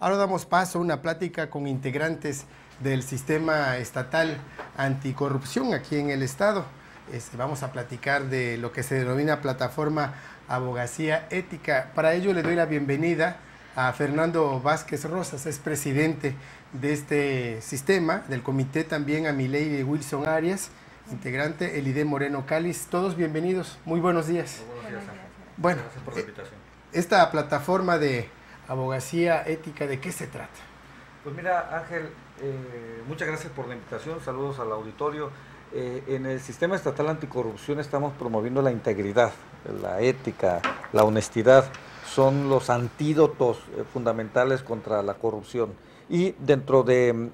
Ahora damos paso a una plática con integrantes del sistema estatal anticorrupción aquí en el estado. Vamos a platicar de lo que se denomina plataforma Abogacía Ética. Para ello le doy la bienvenida a Fernando Vázquez Rosas, es presidente de este sistema, del comité también a Milady Wilson Arias, integrante Elide Moreno Cáliz. Todos bienvenidos, muy buenos días. Muy buenos días. Bueno, gracias por la invitación. Esta plataforma de abogacía ética, ¿de qué se trata? Pues mira, Ángel, muchas gracias por la invitación, saludos al auditorio. En el sistema estatal anticorrupción estamos promoviendo la integridad, la ética, la honestidad, son los antídotos fundamentales contra la corrupción. Y dentro de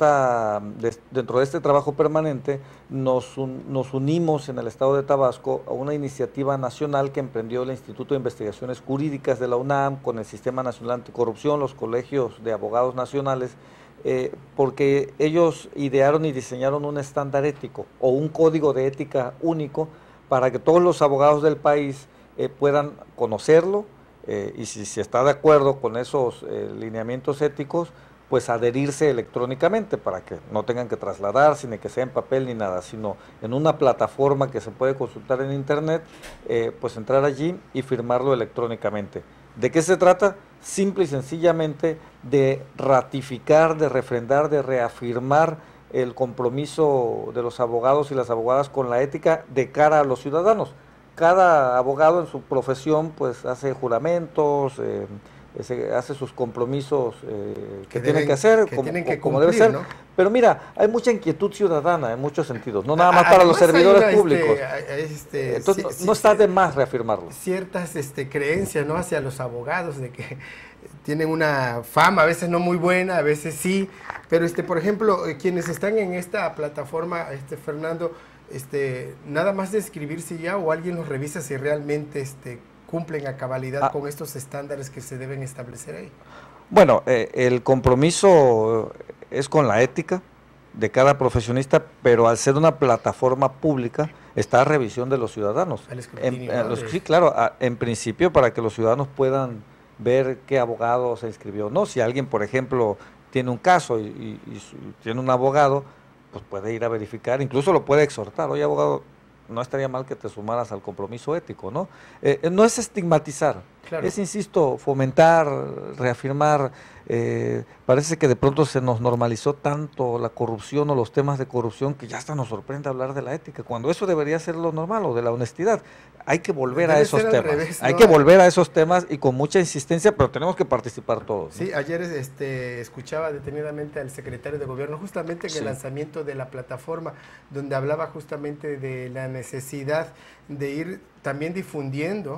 este trabajo permanente nos unimos en el estado de Tabasco a una iniciativa nacional que emprendió el Instituto de Investigaciones Jurídicas de la UNAM con el Sistema Nacional Anticorrupción, los colegios de abogados nacionales, porque ellos idearon y diseñaron un estándar ético o un código de ética único para que todos los abogados del país puedan conocerlo y si está de acuerdo con esos lineamientos éticos, pues adherirse electrónicamente para que no tengan que trasladarse, ni que sea en papel ni nada, sino en una plataforma que se puede consultar en internet, pues entrar allí y firmarlo electrónicamente. ¿De qué se trata? Simple y sencillamente de ratificar, de refrendar, de reafirmar el compromiso de los abogados y las abogadas con la ética de cara a los ciudadanos. Cada abogado en su profesión pues hace juramentos, hace sus compromisos que tiene que hacer, como debe ser. ¿No? Pero mira, hay mucha inquietud ciudadana en muchos sentidos, no nada más para los servidores públicos. Entonces no está de más reafirmarlo. Ciertas creencias, ¿no?, hacia los abogados de que tienen una fama, a veces no muy buena, a veces sí, pero por ejemplo, quienes están en esta plataforma, Fernando, nada más de escribirse ya o alguien los revisa si realmente cumplen a cabalidad con estos estándares que se deben establecer ahí. Bueno, el compromiso es con la ética de cada profesionista, pero al ser una plataforma pública está a revisión de los ciudadanos. El escrutinio, sí, claro, en principio para que los ciudadanos puedan ver qué abogado se inscribió o no. Si alguien, por ejemplo, tiene un caso y tiene un abogado, pues puede ir a verificar, incluso lo puede exhortar. Oye, abogado, no estaría mal que te sumaras al compromiso ético, ¿no? No es estigmatizar, claro. Es, insisto, fomentar, reafirmar. Parece que de pronto se nos normalizó tanto la corrupción o los temas de corrupción que ya hasta nos sorprende hablar de la ética, cuando eso debería ser lo normal, o de la honestidad. Hay que volver a esos temas, revés, ¿no? Hay que volver a esos temas y con mucha insistencia, pero tenemos que participar todos, ¿no? Sí, ayer escuchaba detenidamente al secretario de gobierno justamente en el lanzamiento de la plataforma, donde hablaba justamente de la necesidad de ir también difundiendo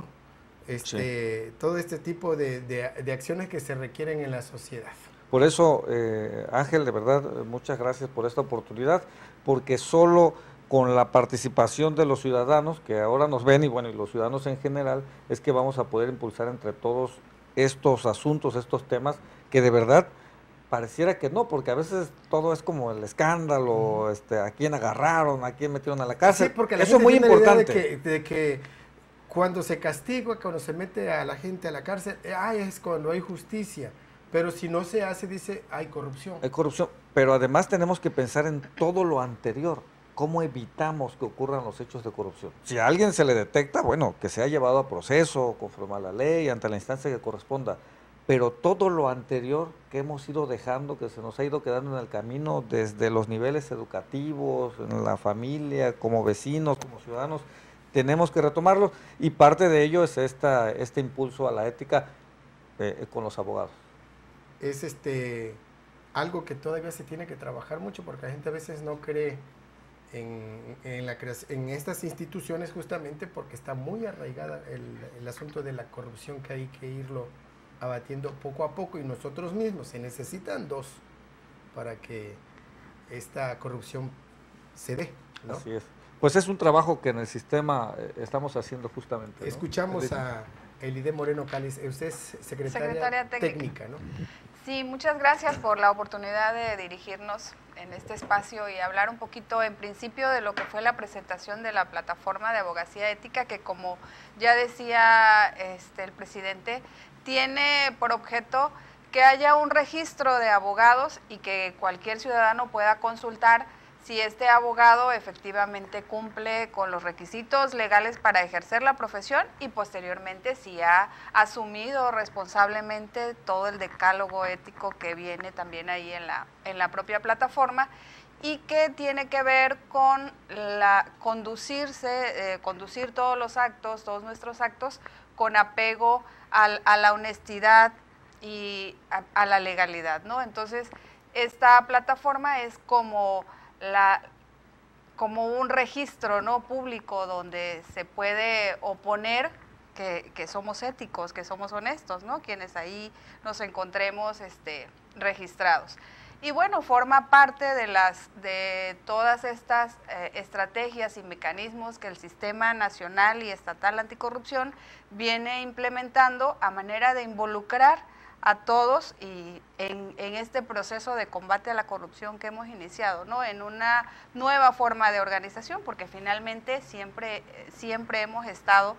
todo este tipo de acciones que se requieren en la sociedad. Por eso, Ángel, de verdad, muchas gracias por esta oportunidad, porque solo con la participación de los ciudadanos que ahora nos ven y bueno, y los ciudadanos en general, es que vamos a poder impulsar entre todos estos asuntos, estos temas que de verdad pareciera que no, porque a veces todo es como el escándalo, a quién agarraron, a quién metieron a la cárcel. Sí, porque eso es muy importante. De que cuando se castiga, cuando se mete a la gente a la cárcel, es cuando hay justicia. Pero si no se hace, dice, hay corrupción. Hay corrupción, pero además tenemos que pensar en todo lo anterior. ¿Cómo evitamos que ocurran los hechos de corrupción? Si a alguien se le detecta, bueno, que sea llevado a proceso, conforme a la ley, ante la instancia que corresponda. Pero todo lo anterior que hemos ido dejando, que se nos ha ido quedando en el camino, desde los niveles educativos, en la familia, como vecinos, como ciudadanos, tenemos que retomarlo, y parte de ello es este impulso a la ética con los abogados. Es algo que todavía se tiene que trabajar mucho, porque la gente a veces no cree en estas instituciones, justamente porque está muy arraigada el asunto de la corrupción, que hay que irlo abatiendo poco a poco, y nosotros mismos, se necesitan dos para que esta corrupción se dé, ¿no? Así es. Pues es un trabajo que en el sistema estamos haciendo justamente, ¿no? Escuchamos a Elide Moreno Cáliz, usted es secretaria técnica, ¿no? Sí, muchas gracias por la oportunidad de dirigirnos en este espacio y hablar un poquito en principio de lo que fue la presentación de la plataforma de abogacía ética, que como ya decía el presidente, tiene por objeto que haya un registro de abogados y que cualquier ciudadano pueda consultar si este abogado efectivamente cumple con los requisitos legales para ejercer la profesión y posteriormente si ha asumido responsablemente todo el decálogo ético que viene también ahí en la propia plataforma, y que tiene que ver con conducir todos los actos, todos nuestros actos, con apego a la honestidad y a la legalidad, ¿no? Entonces, esta plataforma es como un registro, ¿no?, público, donde se puede oponer que somos éticos, que somos honestos, ¿no?, quienes ahí nos encontremos registrados. Y bueno, forma parte de todas estas estrategias y mecanismos que el Sistema Nacional y Estatal Anticorrupción viene implementando a manera de involucrar a todos y en este proceso de combate a la corrupción que hemos iniciado, ¿no?, en una nueva forma de organización, porque finalmente siempre hemos estado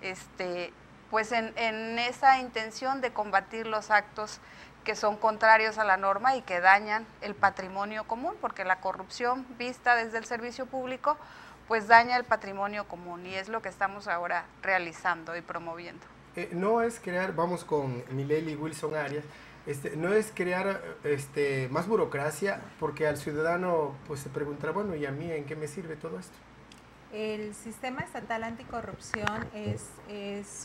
pues en esa intención de combatir los actos que son contrarios a la norma y que dañan el patrimonio común, porque la corrupción vista desde el servicio público pues daña el patrimonio común, y es lo que estamos ahora realizando y promoviendo. No es crear, vamos con Mileli Wilson Arias, no es crear más burocracia, porque al ciudadano pues se preguntará, bueno, ¿y a mí en qué me sirve todo esto? El Sistema Estatal Anticorrupción es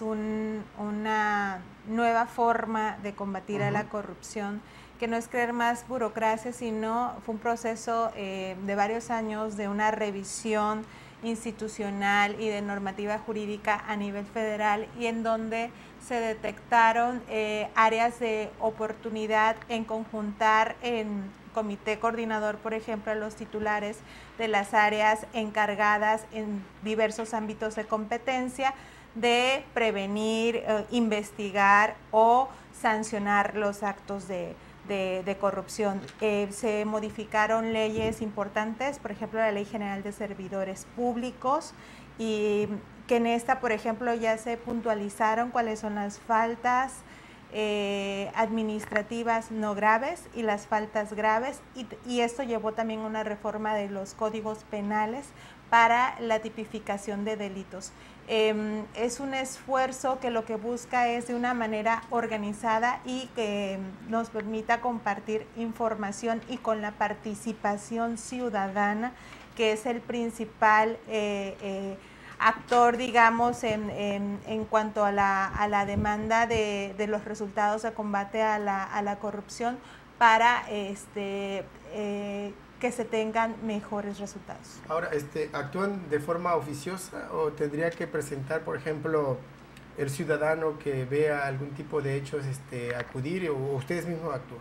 una nueva forma de combatir a la corrupción, que no es crear más burocracia, sino fue un proceso de varios años de una revisión institucional y de normativa jurídica a nivel federal, y en donde se detectaron áreas de oportunidad en conjuntar en comité coordinador, por ejemplo, a los titulares de las áreas encargadas en diversos ámbitos de competencia de prevenir, investigar o sancionar los actos de corrupción. Se modificaron leyes importantes, por ejemplo, la Ley General de Servidores Públicos, y que en esta, por ejemplo, ya se puntualizaron cuáles son las faltas administrativas no graves y las faltas graves, y esto llevó también a una reforma de los códigos penales para la tipificación de delitos. Es un esfuerzo que lo que busca es de una manera organizada y que nos permita compartir información, y con la participación ciudadana, que es el principal actor, digamos, en cuanto a la demanda de los resultados de combate a la corrupción, para que se tengan mejores resultados. Ahora, ¿actúan de forma oficiosa o tendría que presentar, por ejemplo, el ciudadano que vea algún tipo de hechos, acudir, o ustedes mismos actúan?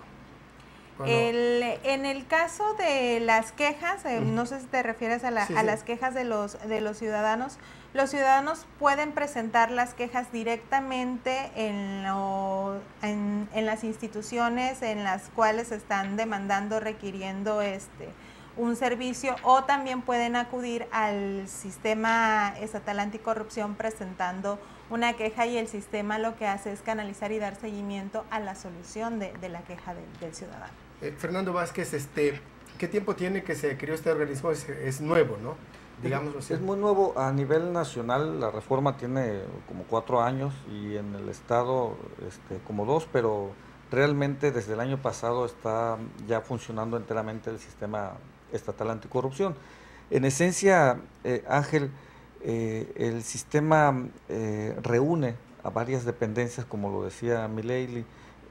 En el caso de las quejas, no sé si te refieres a las quejas de los ciudadanos pueden presentar las quejas directamente en las instituciones en las cuales están demandando, requiriendo un servicio, o también pueden acudir al Sistema Estatal Anticorrupción presentando una queja, y el sistema lo que hace es canalizar y dar seguimiento a la solución de la queja del ciudadano. Fernando Vázquez, ¿qué tiempo tiene que se creó este organismo? Es nuevo, ¿no? Digámoslo así. Es muy nuevo. A nivel nacional la reforma tiene como 4 años, y en el estado como 2, pero realmente desde el año pasado está ya funcionando enteramente el Sistema Estatal Anticorrupción. En esencia, Ángel, el sistema reúne a varias dependencias, como lo decía Mileli,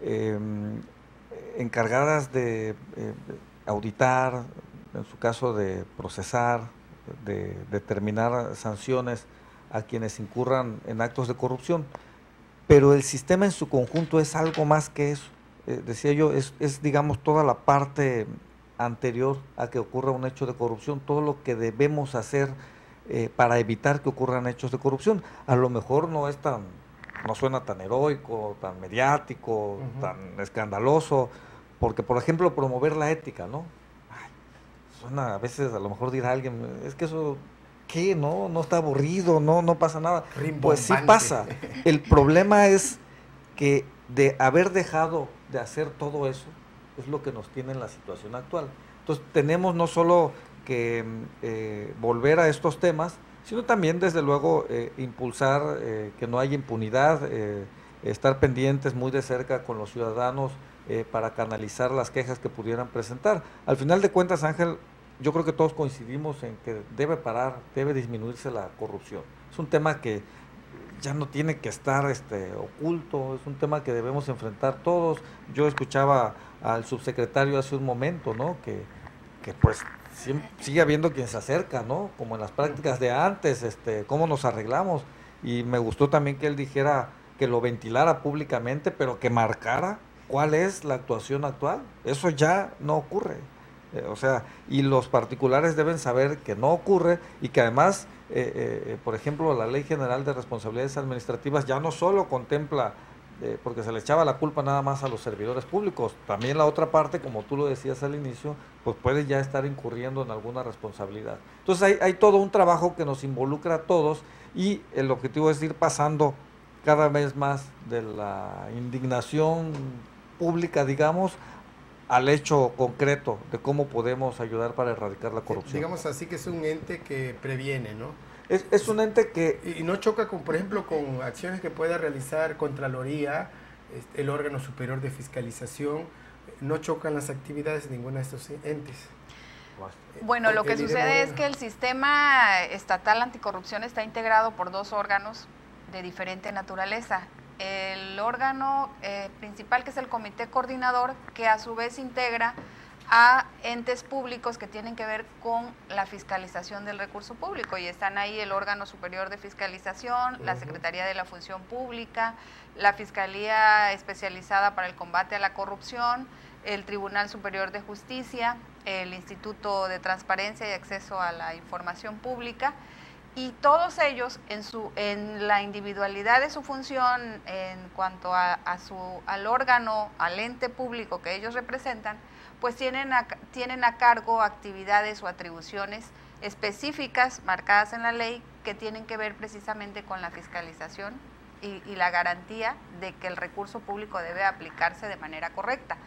encargadas de auditar, en su caso de procesar, de determinar sanciones a quienes incurran en actos de corrupción. Pero el sistema en su conjunto es algo más que eso. Decía yo, es digamos toda la parte anterior a que ocurra un hecho de corrupción, todo lo que debemos hacer para evitar que ocurran hechos de corrupción. A lo mejor no suena tan heroico, tan mediático, tan escandaloso, porque por ejemplo promover la ética, ¿no? Suena, a veces a lo mejor dirá alguien, es que eso, ¿qué? No está aburrido, no pasa nada. Rimbombante. Pues sí pasa. El problema es que de haber dejado de hacer todo eso es lo que nos tiene en la situación actual. Entonces tenemos no solo que volver a estos temas, sino también desde luego impulsar que no haya impunidad, estar pendientes muy de cerca con los ciudadanos para canalizar las quejas que pudieran presentar. Al final de cuentas, Ángel, yo creo que todos coincidimos en que debe parar, debe disminuirse la corrupción. Es un tema que ya no tiene que estar oculto, es un tema que debemos enfrentar todos. Yo escuchaba al subsecretario hace un momento, ¿no? Que pues sigue habiendo quien se acerca, ¿no? Como en las prácticas de antes, cómo nos arreglamos. Y me gustó también que él dijera, que lo ventilara públicamente, pero que marcara cuál es la actuación actual. Eso ya no ocurre. O sea, y los particulares deben saber que no ocurre y que además, por ejemplo, la Ley General de Responsabilidades Administrativas ya no solo contempla, porque se le echaba la culpa nada más a los servidores públicos, también la otra parte, como tú lo decías al inicio, pues puede ya estar incurriendo en alguna responsabilidad. Entonces hay todo un trabajo que nos involucra a todos y el objetivo es ir pasando cada vez más de la indignación pública, digamos, al hecho concreto de cómo podemos ayudar para erradicar la corrupción. Digamos así que es un ente que previene, ¿no? Es un ente que... Y no choca, con, por ejemplo, con acciones que pueda realizar Contraloría, el órgano superior de fiscalización, no chocan las actividades de ninguno de estos entes. Bueno, lo que sucede es que el sistema estatal anticorrupción está integrado por dos órganos de diferente naturaleza. El órgano principal, que es el comité coordinador, que a su vez integra a entes públicos que tienen que ver con la fiscalización del recurso público, y están ahí el órgano superior de fiscalización, la Secretaría de la Función Pública, la Fiscalía Especializada para el Combate a la Corrupción, el Tribunal Superior de Justicia, el Instituto de Transparencia y Acceso a la Información Pública, y todos ellos en la individualidad de su función en cuanto al órgano, al ente público que ellos representan, pues tienen a cargo actividades o atribuciones específicas marcadas en la ley que tienen que ver precisamente con la fiscalización y la garantía de que el recurso público debe aplicarse de manera correcta.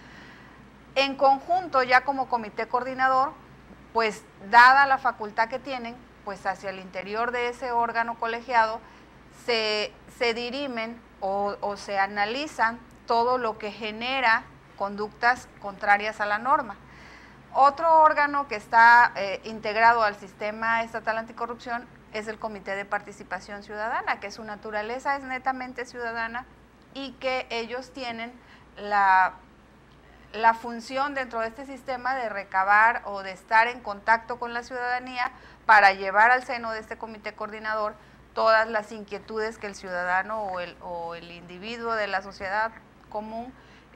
En conjunto, ya como comité coordinador, pues dada la facultad que tienen, pues hacia el interior de ese órgano colegiado se dirimen o se analizan todo lo que genera conductas contrarias a la norma. Otro órgano que está integrado al sistema estatal anticorrupción es el Comité de Participación Ciudadana, que su naturaleza es netamente ciudadana y que ellos tienen la función dentro de este sistema de recabar o de estar en contacto con la ciudadanía para llevar al seno de este comité coordinador todas las inquietudes que el ciudadano o el individuo de la sociedad común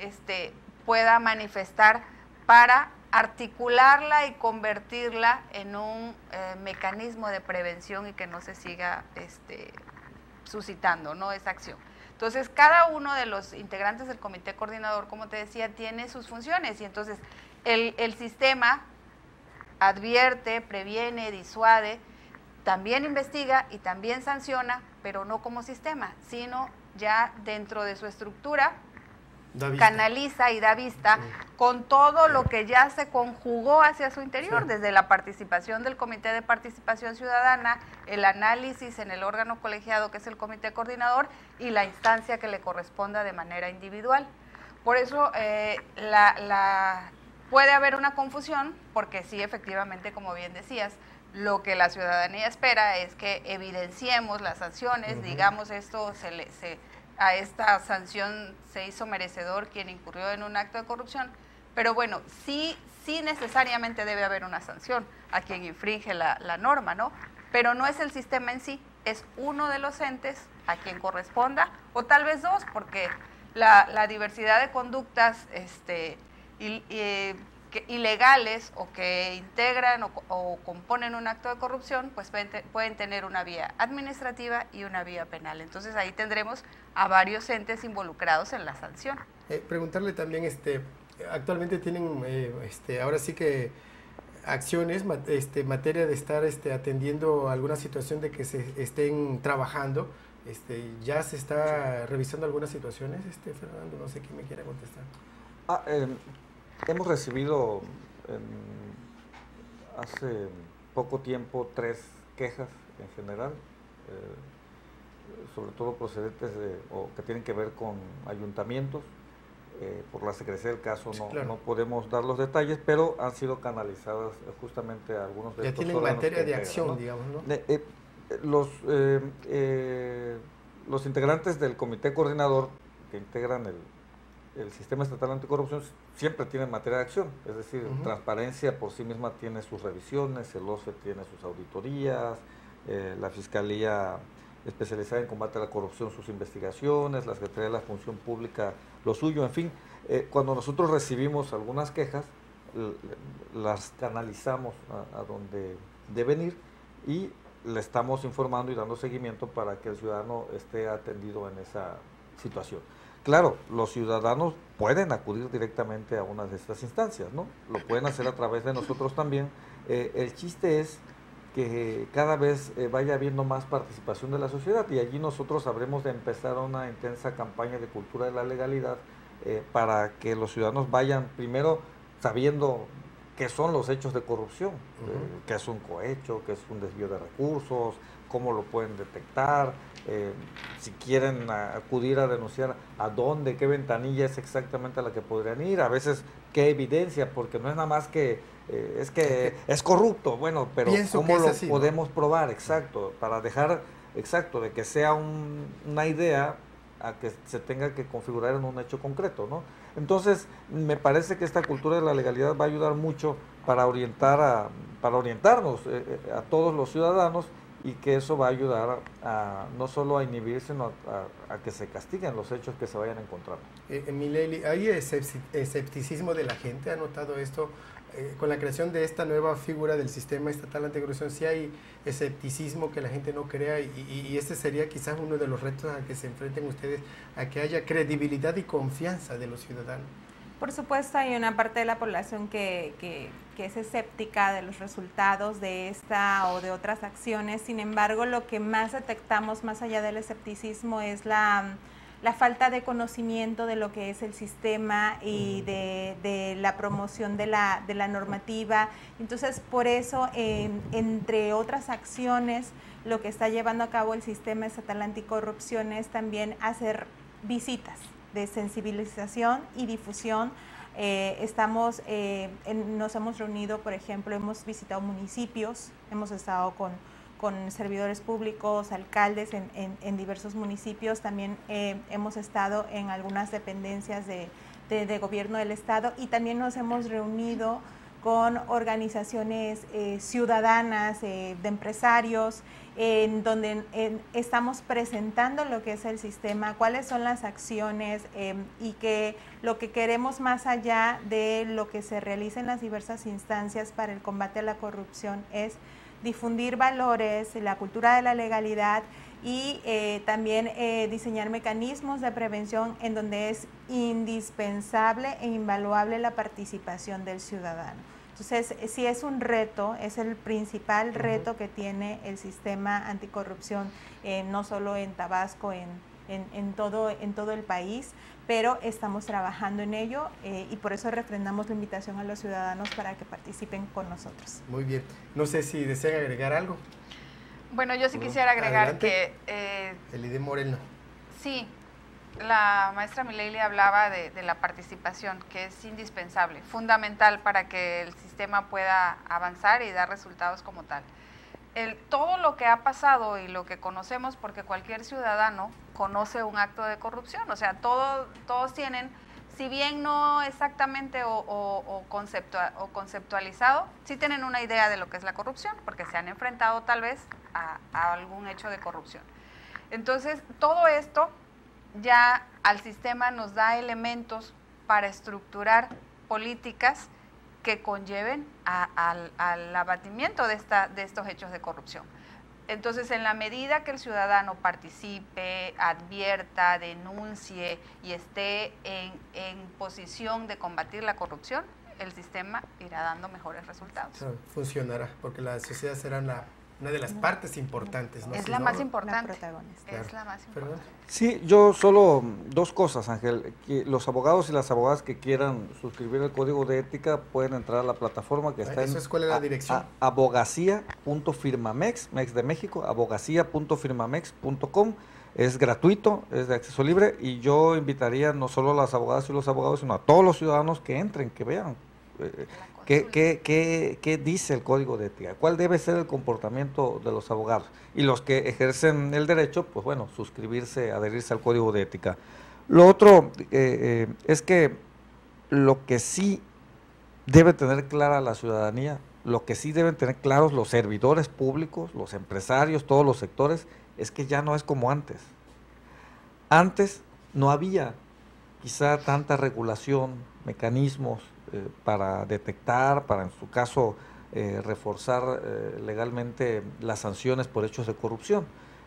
pueda manifestar para articularla y convertirla en un mecanismo de prevención y que no se siga suscitando, ¿no?, esa acción. Entonces, cada uno de los integrantes del comité coordinador, como te decía, tiene sus funciones y entonces el sistema advierte, previene, disuade, también investiga y también sanciona, pero no como sistema, sino ya dentro de su estructura, canaliza y da vista con todo lo que ya se conjugó hacia su interior, desde la participación del Comité de Participación Ciudadana, el análisis en el órgano colegiado que es el comité coordinador y la instancia que le corresponda de manera individual. Por eso puede haber una confusión, porque sí, efectivamente, como bien decías, lo que la ciudadanía espera es que evidenciemos las sanciones, digamos esto a esta sanción se hizo merecedor quien incurrió en un acto de corrupción, pero bueno, sí necesariamente debe haber una sanción a quien infringe la norma, ¿no? Pero no es el sistema en sí, es uno de los entes a quien corresponda, o tal vez dos, porque la diversidad de conductas ilegales o que integran o componen un acto de corrupción, pues pueden tener una vía administrativa y una vía penal. Entonces ahí tendremos a varios entes involucrados en la sanción. Preguntarle también, actualmente tienen, ahora sí que acciones, materia de estar atendiendo alguna situación de que se estén trabajando. ¿Ya se está revisando algunas situaciones, Fernando? No sé quién me quiera contestar. Hemos recibido hace poco tiempo 3 quejas en general, sobre todo procedentes o que tienen que ver con ayuntamientos. Por la secrecía del caso no podemos dar los detalles, pero han sido canalizadas justamente a algunos de estos órganos. Ya tienen materia de acción, ¿no? Digamos, ¿no? Los integrantes del comité coordinador que integran el Sistema Estatal Anticorrupción siempre tienen materia de acción, es decir, Transparencia por sí misma tiene sus revisiones, el OSFE tiene sus auditorías, la Fiscalía especializada en combate a la corrupción sus investigaciones, la Secretaría de la Función Pública lo suyo, en fin. Cuando nosotros recibimos algunas quejas, las canalizamos a donde deben ir y le estamos informando y dando seguimiento para que el ciudadano esté atendido en esa situación. Claro, los ciudadanos pueden acudir directamente a una de estas instancias, ¿no? Lo pueden hacer a través de nosotros también. El chiste es que cada vez vaya habiendo más participación de la sociedad y allí nosotros habremos de empezar una intensa campaña de cultura de la legalidad para que los ciudadanos vayan primero sabiendo qué son los hechos de corrupción, qué es un cohecho, qué es un desvío de recursos, cómo lo pueden detectar, si quieren acudir a denunciar, a dónde, qué ventanilla es exactamente a la que podrían ir, a veces qué evidencia, porque no es nada más que es corrupto, bueno, pero cómo lo podemos probar, exacto, para dejar, de que sea una idea a que se tenga que configurar en un hecho concreto, ¿no? Entonces, me parece que esta cultura de la legalidad va a ayudar mucho para orientarnos a todos los ciudadanos y que eso va a ayudar no solo a inhibir, sino a que se castiguen los hechos que se vayan encontrando. Milady, ¿hay escepticismo de la gente? ¿Ha notado esto? Con la creación de esta nueva figura del Sistema Estatal Anticorrupción, ¿sí hay escepticismo que la gente no crea? Y este sería quizás uno de los retos a que se enfrenten ustedes, a que haya credibilidad y confianza de los ciudadanos. Por supuesto, hay una parte de la población que es escéptica de los resultados de esta o de otras acciones. Sin embargo, lo que más detectamos, más allá del escepticismo, es la falta de conocimiento de lo que es el sistema y de la promoción de la normativa. Entonces, por eso, entre otras acciones, lo que está llevando a cabo el Sistema Estatal Anticorrupción es también hacer visitas de sensibilización y difusión. Nos hemos reunido, por ejemplo, hemos visitado municipios, hemos estado con servidores públicos, alcaldes en diversos municipios, también hemos estado en algunas dependencias de gobierno del estado y también nos hemos reunido con organizaciones ciudadanas, de empresarios, en donde estamos presentando lo que es el sistema, cuáles son las acciones y que lo que queremos más allá de lo que se realiza en las diversas instancias para el combate a la corrupción es difundir valores, la cultura de la legalidad y también diseñar mecanismos de prevención en donde es indispensable e invaluable la participación del ciudadano. Entonces, sí es un reto, es el principal reto que tiene el sistema anticorrupción, no solo en Tabasco, en todo el país, pero estamos trabajando en ello y por eso refrendamos la invitación a los ciudadanos para que participen con nosotros. Muy bien. No sé si desean agregar algo. Bueno, yo sí quisiera agregar adelante. que... Elide Moreno. Sí, la maestra Milady hablaba de la participación, que es indispensable, fundamental para que el sistema pueda avanzar y dar resultados como tal. Todo lo que ha pasado y lo que conocemos, porque cualquier ciudadano conoce un acto de corrupción, o sea, todos tienen, si bien no exactamente o conceptualizado, sí tienen una idea de lo que es la corrupción, porque se han enfrentado tal vez a algún hecho de corrupción. Entonces, todo esto ya al sistema nos da elementos para estructurar políticas que conlleven al abatimiento de estos hechos de corrupción. Entonces, en la medida que el ciudadano participe, advierta, denuncie y esté en posición de combatir la corrupción, el sistema irá dando mejores resultados. Funcionará, porque la sociedad será una de las partes importantes, ¿no? Es Si la no, más importante. La protagonista. Claro. Es la más Perdón. importante. Sí, yo solo dos cosas, Ángel. Que los abogados y las abogadas que quieran suscribir el código de ética pueden entrar a la plataforma que está ¿Eso es cuál es la dirección? abogacía.firmamex, Mex de México, abogacía.firmamex.com. Es gratuito, es de acceso libre, y yo invitaría no solo a las abogadas y los abogados, sino a todos los ciudadanos que entren, que vean qué dice el código de ética, cuál debe ser el comportamiento de los abogados. Y los que ejercen el derecho, pues bueno, suscribirse, adherirse al código de ética. Lo otro es que lo que sí debe tener clara la ciudadanía, lo que sí deben tener claros los servidores públicos, los empresarios, todos los sectores, es que ya no es como antes. Antes no había quizá tanta regulación, mecanismos para detectar, para en su caso reforzar legalmente las sanciones por hechos de corrupción.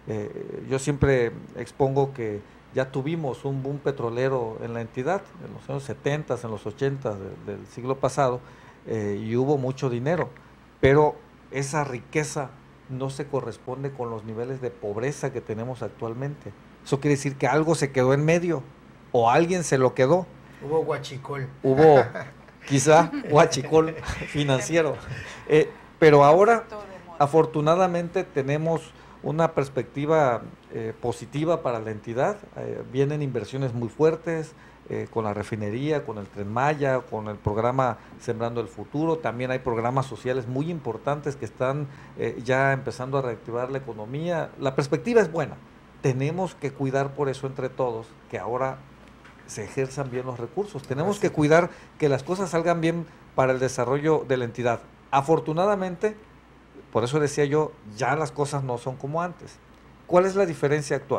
Yo siempre expongo que ya tuvimos un boom petrolero en la entidad, en los años 70, en los 80 del siglo pasado, y hubo mucho dinero, pero esa riqueza no se corresponde con los niveles de pobreza que tenemos actualmente. Eso quiere decir que algo se quedó en medio, o alguien se lo quedó. Hubo huachicol. Hubo quizá huachicol financiero. Pero ahora, afortunadamente, tenemos una perspectiva positiva para la entidad. Vienen inversiones muy fuertes con la refinería, con el Tren Maya, con el programa Sembrando el Futuro. También hay programas sociales muy importantes que están ya empezando a reactivar la economía. La perspectiva es buena. Tenemos que cuidar por eso entre todos que ahora se ejerzan bien los recursos. Tenemos que cuidar que las cosas salgan bien para el desarrollo de la entidad. Afortunadamente, por eso decía yo, ya las cosas no son como antes. ¿Cuál es la diferencia actual?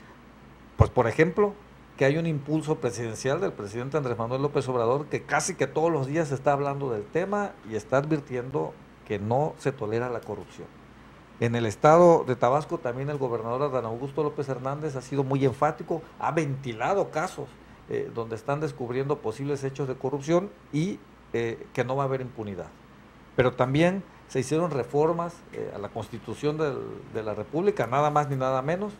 Pues, por ejemplo, que hay un impulso presidencial del presidente Andrés Manuel López Obrador que casi que todos los días está hablando del tema y está advirtiendo que no se tolera la corrupción. En el estado de Tabasco también el gobernador Adán Augusto López Hernández ha sido muy enfático, ha ventilado casos donde están descubriendo posibles hechos de corrupción y que no va a haber impunidad. Pero también se hicieron reformas a la Constitución de la República, nada más ni nada menos,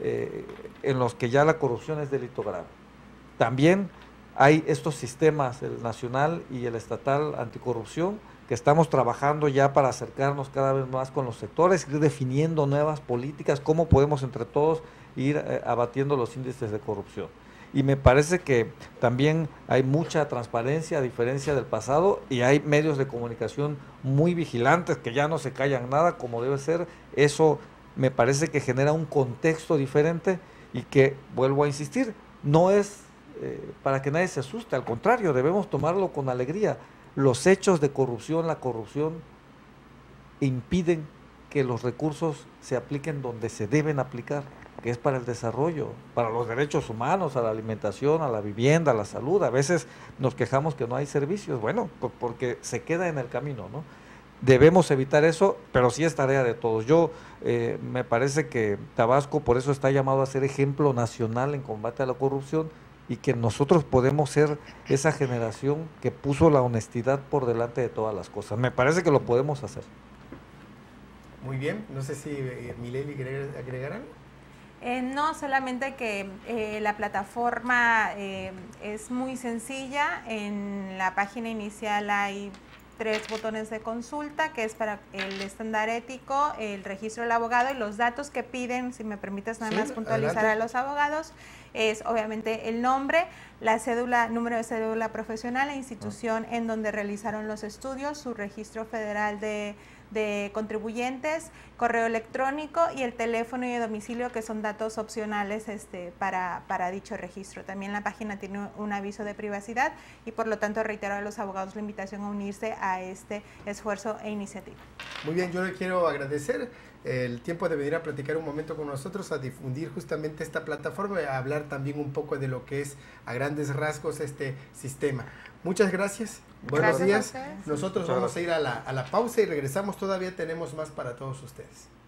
en los que ya la corrupción es delito grave. También hay estos sistemas, el nacional y el estatal anticorrupción, que estamos trabajando ya para acercarnos cada vez más con los sectores, ir definiendo nuevas políticas, cómo podemos entre todos ir abatiendo los índices de corrupción. Y me parece que también hay mucha transparencia a diferencia del pasado y hay medios de comunicación muy vigilantes que ya no se callan nada como debe ser. Eso me parece que genera un contexto diferente y que, vuelvo a insistir, no es para que nadie se asuste, al contrario, debemos tomarlo con alegría. Los hechos de corrupción, la corrupción, impiden que los recursos se apliquen donde se deben aplicar, que es para el desarrollo, para los derechos humanos, a la alimentación, a la vivienda, a la salud. A veces nos quejamos que no hay servicios, bueno, porque se queda en el camino, ¿no? Debemos evitar eso, pero sí es tarea de todos. Yo me parece que Tabasco por eso está llamado a ser ejemplo nacional en combate a la corrupción, y que nosotros podemos ser esa generación que puso la honestidad por delante de todas las cosas. Me parece que lo podemos hacer. Muy bien, no sé si Mileli quiere agregar algo. No, solamente que la plataforma es muy sencilla. En la página inicial hay 3 botones de consulta, que es para el estándar ético, el registro del abogado y los datos que piden, si me permites nada más puntualizar adelante. A los abogados, es obviamente el nombre, la cédula, número de cédula profesional, la institución en donde realizaron los estudios, su registro federal de contribuyentes, correo electrónico y el teléfono y el domicilio, que son datos opcionales para dicho registro. También la página tiene un aviso de privacidad y por lo tanto reitero a los abogados la invitación a unirse a este esfuerzo e iniciativa. Muy bien, yo le quiero agradecer el tiempo de venir a platicar un momento con nosotros, a difundir justamente esta plataforma y a hablar también un poco de lo que es a grandes rasgos este sistema. Muchas gracias. Buenos días. Nosotros vamos a ir a la pausa y regresamos. Todavía tenemos más para todos ustedes.